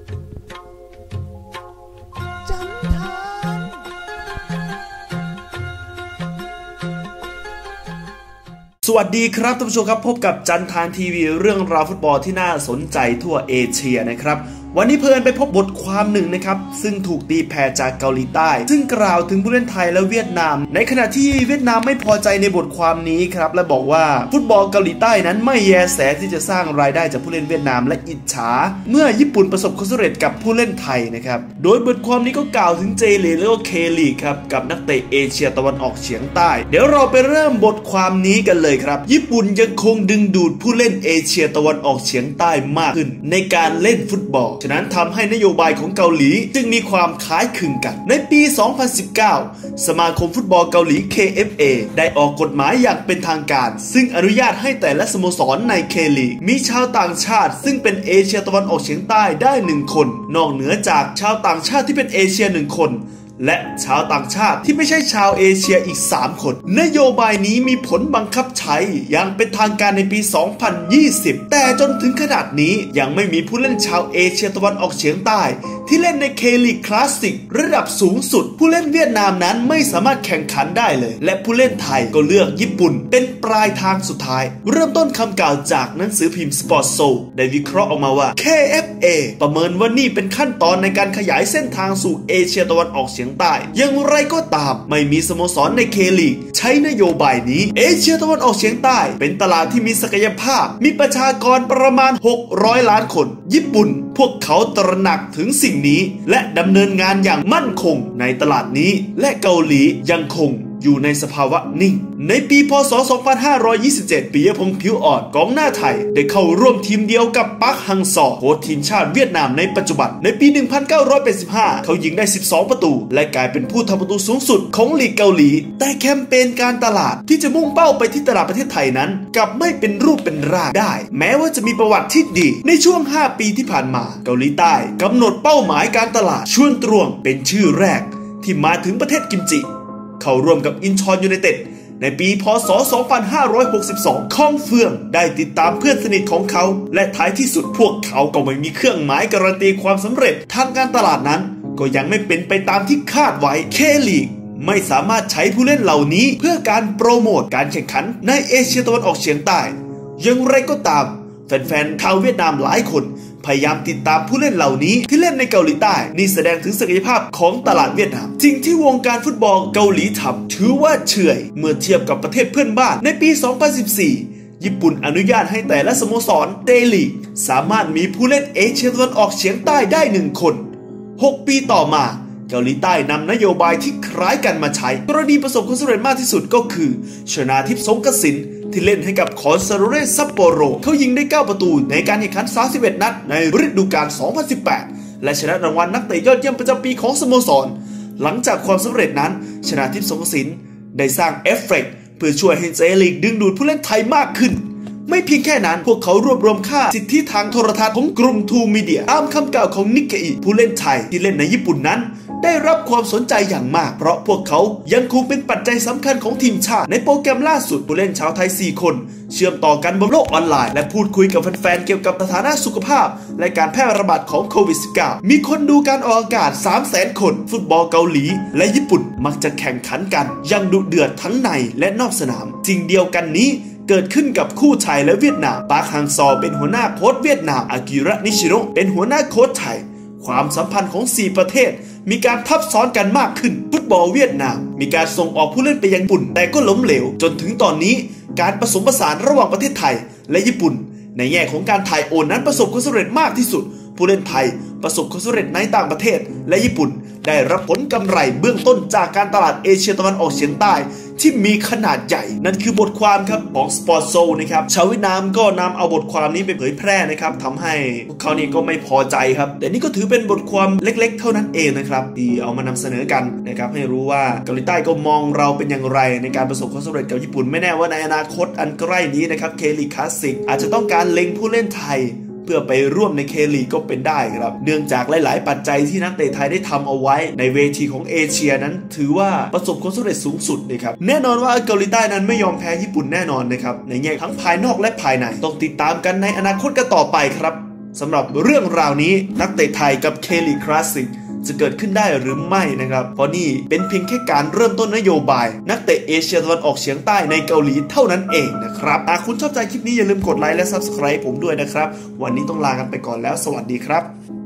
สวัสดีครับท่านผู้ชมครับพบกับจันทานทีวีเรื่องราวฟุตบอลที่น่าสนใจทั่วเอเชียนะครับวันนี้เพิ่นไปพบบทความหนึ่งนะครับซึ่งถูกตีแผ่จากเกาหลีใต้ซึ่งกล่าวถึงผู้เล่นไทยและเวียดนามในขณะที่เวียดนามไม่พอใจในบทความนี้ครับและบอกว่าฟุตบอลเกาหลีใต้นั้นไม่แยแสที่จะสร้างรายได้จากผู้เล่นเวียดนามและอิจฉาเมื่อญี่ปุ่นประสบความสำเร็จกับผู้เล่นไทยนะครับโดยบทความนี้ก็กล่าวถึงเจลีกและก็เคลีกครับกับนักเตะเอเชียตะวันออกเฉียงใต้เดี๋ยวเราไปเริ่มบทความนี้กันเลยครับญี่ปุ่นยังคงดึงดูดผู้เล่นเอเชียตะวันออกเฉียงใต้มากขึ้นในการเล่นฟุตบอลฉะนั้นทำให้นโยบายของเกาหลีจึงมีความคล้ายคลึงกันในปี 2019 สมาคมฟุตบอลเกาหลี KFA ได้ออกกฎหมายอย่างเป็นทางการซึ่งอนุญาตให้แต่ละสโมสรในเคลีกมีชาวต่างชาติซึ่งเป็นเอเชียตะวันออกเฉียงใต้ได้1คนนอกเหนือจากชาวต่างชาติที่เป็นเอเชีย1คนและชาวต่างชาติที่ไม่ใช่ชาวเอเชียอีก3คนนโยบายนี้มีผลบังคับใช้อย่างเป็นทางการในปี 2020 แต่จนถึงขนาดนี้ยังไม่มีผู้เล่นชาวเอเชียตะวันออกเฉียงใต้ที่เล่นในเคลีกคลาสสิกระดับสูงสุดผู้เล่นเวียดนามนั้นไม่สามารถแข่งขันได้เลยและผู้เล่นไทยก็เลือกญี่ปุ่นเป็นปลายทางสุดท้ายเริ่มต้นคำกล่าวจากหนังสือพิมพ์ Sports Soul ได้วิเคราะห์ออกมาว่า KFA ประเมินว่านี่เป็นขั้นตอนในการขยายเส้นทางสู่เอเชียตะวันออกเฉียงใต้อย่างไรก็ตามไม่มีสโมสรในเคลีกใช้นโยบายนี้เอเชียตะวันออกเฉียงใต้เป็นตลาดที่มีศักยภาพมีประชากรประมาณ600ล้านคนญี่ปุ่นพวกเขาตระหนักถึงสิ่งนี้และดำเนินงานอย่างมั่นคงในตลาดนี้และเกาหลียังคงอยู่ในสภาวะนิ่งในปีพ.ศ. 2527 ปิยพงษ์ผิวอ่อนกองหน้าไทยได้เข้าร่วมทีมเดียวกับปักฮังซอโค้ชทีมชาติเวียดนามในปัจจุบันในปี 1985 เขายิงได้12ประตูและกลายเป็นผู้ทำประตูสูงสุดของลีกเกาหลีแต่แคมเปญการตลาดที่จะมุ่งเป้าไปที่ตลาดประเทศไทยนั้นกลับไม่เป็นรูปเป็นร่างได้แม้ว่าจะมีประวัติที่ดีในช่วง5ปีที่ผ่านมาเกาหลีใต้กำหนดเป้าหมายการตลาดชวนตรวงเป็นชื่อแรกที่มาถึงประเทศกิมจิเข้าร่วมกับอินชอนยูไนเต็ดในปีพ.ศ. 2562 คองเฟืองได้ติดตามเพื่อนสนิทของเขาและท้ายที่สุดพวกเขาก็ไม่มีเครื่องหมายการันตีความสำเร็จทางการตลาดนั้นก็ยังไม่เป็นไปตามที่คาดไว้เคลีกไม่สามารถใช้ผู้เล่นเหล่านี้เพื่อการโปรโมทการแข่งขันในเอเชียตะวันออกเฉียงใต้อย่างไรก็ตามแฟนๆชาวเวียดนามหลายคนพยายามติดตามผู้เล่นเหล่านี้ที่เล่นในเกาหลีใต้นี่แสดงถึงศักยภาพของตลาดเวียดนามสิ่งที่วงการฟุตบอลเกาหลีทำถือว่าเฉยเมื่อเทียบกับประเทศเพื่อนบ้านในปี 2014 ญี่ปุ่นอนุญาตให้แต่ละสโมสรเตลีกสามารถมีผู้เล่นเอเชียตะวันออกเฉียงใต้ได้1คน6ปีต่อมาเกาหลีใต้นำนโยบายที่คล้ายกันมาใช้กรณีประสบความสำเร็จมากที่สุดก็คือชนาทิพย์สงกสินที่เล่นให้กับคอนซาโดเรซัปโปโรเขายิงได้9ประตูในการแข่งขัน31นัดในฤดูกาล 2018 และชนะรางวัลนักเตะยอดเยี่ยมประจำปีของสโมสรหลังจากความสำเร็จนั้นชนาทิพย์สงกสินได้สร้างเอฟเฟกต์เพื่อช่วยให้เจลีกดึงดูดผู้เล่นไทยมากขึ้นไม่เพียงแค่นั้นพวกเขารวบรวมค่าสิทธิทางโทรทัศน์ของกลุ่มทูมีเดียตามคำกล่าวของนิกเกอิผู้เล่นไทยที่เล่นในญี่ปุ่นนั้นได้รับความสนใจอย่างมากเพราะพวกเขายังคงเป็นปัจจัยสำคัญของทีมชาติในโปรแกรมล่าสุดผู้เล่นชาวไทย4คนเชื่อมต่อกันบนโลกออนไลน์และพูดคุยกับแฟนๆเกี่ยวกับสถานะสุขภาพและการแพร่ระบาดของโควิด -19 มีคนดูการออกอากาศ 300,000 คนฟุตบอลเกาหลีและญี่ปุ่นมักจะแข่งขันกันอย่างดุเดือดทั้งในและนอกสนามสิ่งเดียวกันนี้เกิดขึ้นกับคู่ไทยและเวียดนามปาร์คฮังซอเป็นหัวหน้าโค้ชเวียดนามอากิระนิชิโร่เป็นหัวหน้าโค้ชไทยความสัมพันธ์ของ4ประเทศมีการทับซ้อนกันมากขึ้นฟุตบอลเวียดนามมีการส่งออกผู้เล่นไปยังญี่ปุ่นแต่ก็ล้มเหลวจนถึงตอนนี้การผสมผสานระหว่างประเทศไทยและญี่ปุ่นในแง่ของการถ่ายโอนนั้นประสบความสำเร็จมากที่สุดผู้เล่นไทยประสบความสำเร็จในต่างประเทศและญี่ปุ่นได้รับผลกำไรเบื้องต้นจากการตลาดเอเชียตะวันออกเฉียงใต้ที่มีขนาดใหญ่นั่นคือบทความครับของ Sports Soul นะครับชาวเวียดนามก็นำเอาบทความนี้ไปเผยแพร่นะครับทำให้พวกเขานี่ก็ไม่พอใจครับแต่นี่ก็ถือเป็นบทความเล็กๆเท่านั้นเองนะครับที่เอามานำเสนอกันนะครับให้รู้ว่าเกาหลีใต้ก็มองเราเป็นอย่างไรในการประสบความสำเร็จกับญี่ปุ่นไม่แน่ว่าในอนาคตอันใกล้นี้นะครับเคลีกคลาสสิกอาจจะต้องการเล็งผู้เล่นไทยเพื่อไปร่วมในเคลีกก็เป็นได้ครับเนื่องจากหลายๆปัจจัยที่นักเตะไทยได้ทำเอาไว้ในเวทีของเอเชียนั้นถือว่าประสบความสำเร็จสูงสุดนะครับแน่นอนว่าเกาหลีใต้นั้นไม่ยอมแพ้ญี่ปุ่นแน่นอนนะครับในแง่ทั้งภายนอกและภายในต้องติดตามกันในอนาคตกันต่อไปครับสำหรับเรื่องราวนี้นักเตะไทยกับเคลีคลาสสิกจะเกิดขึ้นได้หรือไม่นะครับเพราะนี่เป็นเพียงแค่การเริ่มต้นนโยบายนักเตะเอเชียตะวันออกเฉียงใต้ในเกาหลีเท่านั้นเองนะครับหากคุณชอบใจคลิปนี้อย่าลืมกดไลค์และ Subscribe ผมด้วยนะครับวันนี้ต้องลากันไปก่อนแล้วสวัสดีครับ